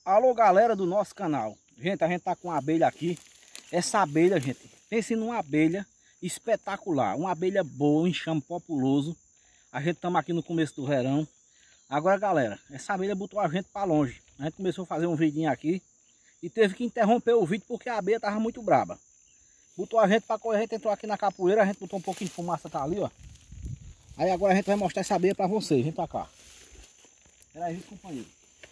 Alô, galera do nosso canal. Gente, a gente tá com uma abelha aqui. Essa abelha, gente, pense numa abelha espetacular. Uma abelha boa, um enxame populoso. A gente estamos aqui no começo do verão. Agora, galera, essa abelha botou a gente para longe. A gente começou a fazer um vidinho aqui e teve que interromper o vídeo porque a abelha tava muito braba. Botou a gente para correr, a gente entrou aqui na capoeira, a gente botou um pouquinho de fumaça, tá ali, ó. Aí agora a gente vai mostrar essa abelha para vocês. Vem pra cá. Pera aí, companheiro.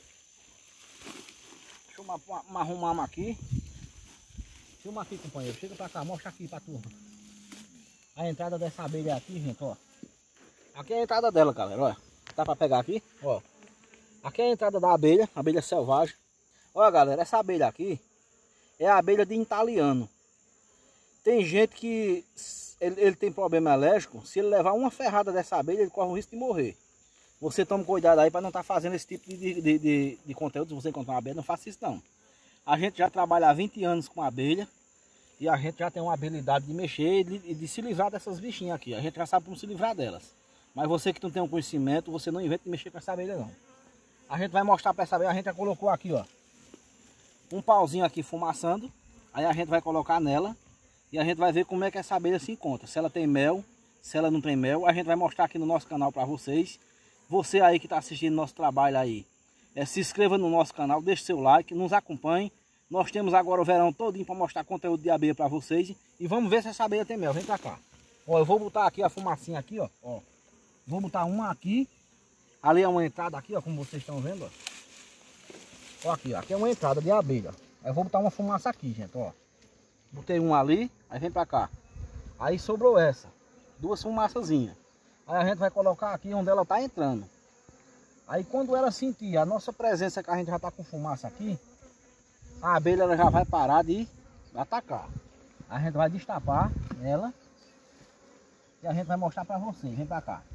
Deixa eu arrumar aqui. Filma aqui, companheiro. Chega pra cá, mostra aqui pra turma. A entrada dessa abelha aqui, gente, ó. Aqui é a entrada dela, galera, ó. Dá pra pegar aqui, ó. Aqui é a entrada da abelha, abelha selvagem. Olha, galera, essa abelha aqui é a abelha de italiano. Tem gente que ele tem problema alérgico. Se ele levar uma ferrada dessa abelha, ele corre o risco de morrer. Você toma cuidado aí para não estar fazendo esse tipo de conteúdo. Se você encontrar uma abelha, não faça isso não. A gente já trabalha há 20 anos com abelha. E a gente já tem uma habilidade de mexer e de se livrar dessas bichinhas aqui. A gente já sabe como se livrar delas. Mas você que não tem um conhecimento, você não inventa de mexer com essa abelha não. A gente vai mostrar para essa abelha. A gente já colocou aqui, ó, um pauzinho aqui fumaçando. Aí a gente vai colocar nela. E a gente vai ver como é que essa abelha se encontra. Se ela tem mel, se ela não tem mel. A gente vai mostrar aqui no nosso canal para vocês. Você aí que está assistindo nosso trabalho aí, se inscreva no nosso canal, deixe seu like, nos acompanhe. Nós temos agora o verão todinho para mostrar conteúdo de abelha para vocês. E vamos ver se essa abelha tem mel. Vem para cá. Ó, eu vou botar aqui a fumacinha aqui, ó. Vou botar uma aqui. Ali é uma entrada aqui, ó, como vocês estão vendo, ó. Ó aqui, ó. Aqui é uma entrada de abelha. Aí eu vou botar uma fumaça aqui, gente, ó. Botei uma ali, aí vem pra cá. Aí sobrou essa, duas fumaçazinhas. Aí a gente vai colocar aqui onde ela tá entrando. Aí quando ela sentir a nossa presença, que a gente já tá com fumaça aqui, a abelha ela já vai parar de atacar. A gente vai destapar ela e a gente vai mostrar pra vocês. Vem pra cá.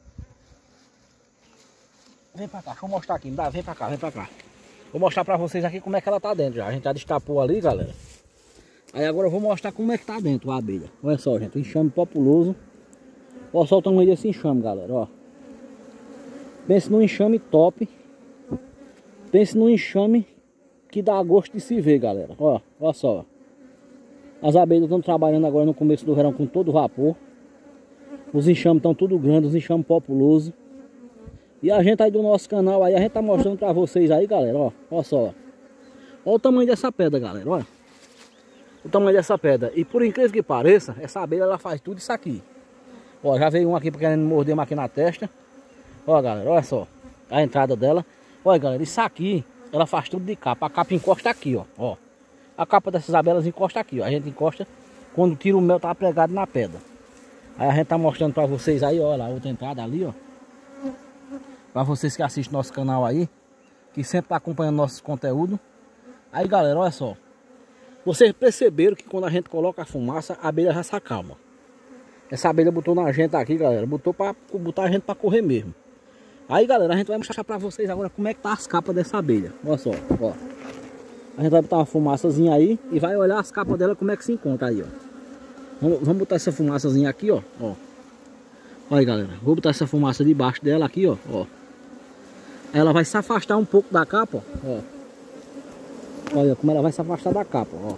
Vem pra cá, deixa eu mostrar aqui. Vem pra cá, vem pra cá. Vou mostrar pra vocês aqui como é que ela tá dentro já. A gente já destapou ali, galera. Aí agora eu vou mostrar como é que tá dentro a abelha. Olha só, gente, um enxame populoso. Olha só o tamanho desse enxame, galera, ó. Pense num enxame top. Pense num enxame que dá gosto de se ver, galera. Ó, olha só. As abelhas estão trabalhando agora no começo do verão com todo vapor. Os enxames estão tudo grandes, os enxames populosos. E a gente aí do nosso canal aí, a gente tá mostrando pra vocês aí, galera, ó. Olha só. Olha o tamanho dessa pedra, galera, olha. O tamanho dessa pedra. E por incrível que pareça, essa abelha ela faz tudo isso aqui. Ó, já veio um aqui querendo morder aqui na testa. Ó, galera, olha só a entrada dela. Olha, galera, isso aqui ela faz tudo de capa. A capa encosta aqui, ó. A capa dessas abelhas encosta aqui, ó. A gente encosta quando tira o mel, tá pregado na pedra. Aí a gente tá mostrando pra vocês aí, ó, lá, outra entrada ali, ó. Pra vocês que assistem nosso canal aí, que sempre tá acompanhando nossos conteúdos. Aí, galera, olha só. Vocês perceberam que quando a gente coloca a fumaça, a abelha já se acalma. Essa abelha botou na gente aqui, galera. Botou pra botar a gente pra correr mesmo. Aí, galera, a gente vai mostrar pra vocês agora como é que tá as capas dessa abelha. Olha só, ó. A gente vai botar uma fumaçazinha aí e vai olhar as capas dela como é que se encontra aí, ó. Vamos botar essa fumaçazinha aqui, ó. Olha aí, galera. Vou botar essa fumaça debaixo dela aqui, ó. Ela vai se afastar um pouco da capa, ó. Olha como ela vai se afastar da capa, ó.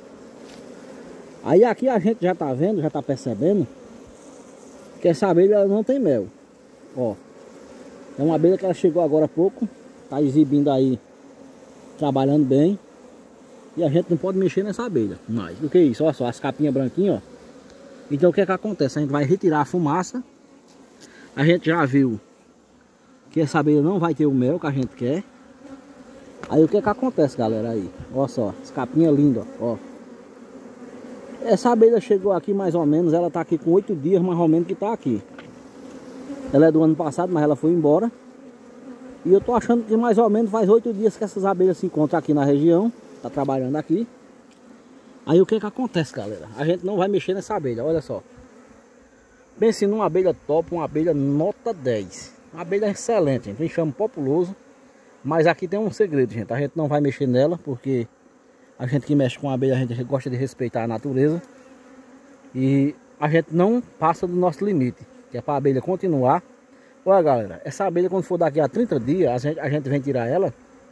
Aí aqui a gente já tá vendo, já tá percebendo que essa abelha ela não tem mel. Ó. É uma abelha que ela chegou agora há pouco. Tá exibindo aí, trabalhando bem. E a gente não pode mexer nessa abelha mais do que isso. Olha só, as capinhas branquinhas, ó. Então o que é que acontece? A gente vai retirar a fumaça. A gente já viu que essa abelha não vai ter o mel que a gente quer. Aí o que é que acontece, galera, aí? Olha só, as capinhas lindas, ó. Essa abelha chegou aqui mais ou menos, ela tá aqui com 8 dias mais ou menos que tá aqui. Ela é do ano passado, mas ela foi embora. E eu tô achando que mais ou menos faz 8 dias que essas abelhas se encontram aqui na região. Tá trabalhando aqui. Aí o que é que acontece, galera? A gente não vai mexer nessa abelha, olha só. Pense numa abelha top, uma abelha nota 10. Uma abelha excelente, gente, um enxame populoso. Mas aqui tem um segredo, gente. A gente não vai mexer nela, porque a gente que mexe com abelha, a gente gosta de respeitar a natureza. E a gente não passa do nosso limite, que é para a abelha continuar. Olha, galera, essa abelha quando for daqui a 30 dias, a gente vem tirar ela.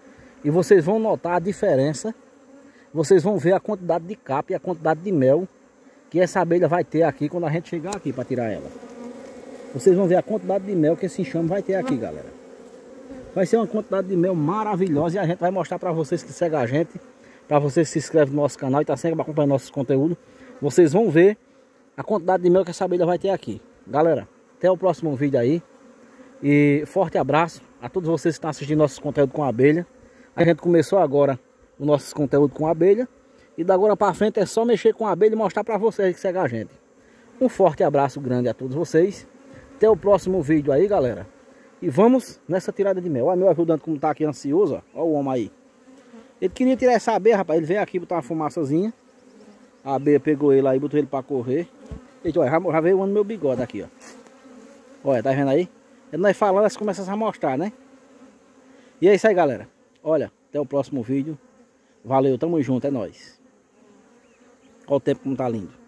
E vocês vão notar a diferença. Vocês vão ver a quantidade de capa e a quantidade de mel que essa abelha vai ter aqui quando a gente chegar aqui para tirar ela. Vocês vão ver a quantidade de mel que esse enxame vai ter aqui, galera. Vai ser uma quantidade de mel maravilhosa e a gente vai mostrar para vocês que seguem a gente. Para vocês que se inscrevem no nosso canal e tá sempre acompanhando nossos conteúdos. Vocês vão ver a quantidade de mel que essa abelha vai ter aqui. Galera, até o próximo vídeo aí. E forte abraço a todos vocês que estão assistindo nossos conteúdos com abelha. A gente começou agora o nosso conteúdo com abelha. E da agora para frente é só mexer com a abelha e mostrar para vocês que seguem a gente. Um forte abraço grande a todos vocês. Até o próximo vídeo aí, galera. E vamos nessa tirada de mel. Olha meu ajudante como tá aqui ansioso, ó. Olha o homem aí. Ele queria tirar essa abelha, rapaz. Ele veio aqui botar uma fumaçazinha. A abelha pegou ele aí, botou ele para correr. Eita, olha, já veio no meu bigode aqui, ó. Olha, tá vendo aí? Ele nós falando, elas começam a mostrar, né? E é isso aí, galera. Olha, até o próximo vídeo. Valeu, tamo junto, é nóis. Olha o tempo como tá lindo.